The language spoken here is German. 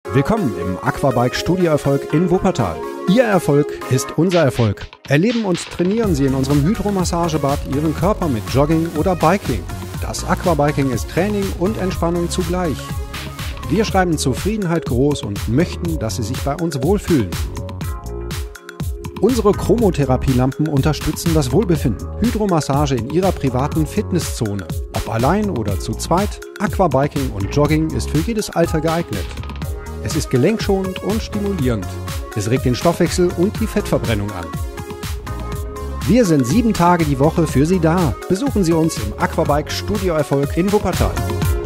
Willkommen im Aquabike Studioerfolg in Wuppertal. Ihr Erfolg ist unser Erfolg. Erleben und trainieren Sie in unserem Hydromassagebad Ihren Körper mit Jogging oder Biking. Das Aquabiking ist Training und Entspannung zugleich. Wir schreiben Zufriedenheit groß und möchten, dass Sie sich bei uns wohlfühlen. Unsere Chromotherapielampen unterstützen das Wohlbefinden. Hydromassage in Ihrer privaten Fitnesszone. Ob allein oder zu zweit, Aquabiking und Jogging ist für jedes Alter geeignet. Es ist gelenkschonend und stimulierend. Es regt den Stoffwechsel und die Fettverbrennung an. Wir sind 7 Tage die Woche für Sie da. Besuchen Sie uns im Aquabike Studioerfolg in Wuppertal.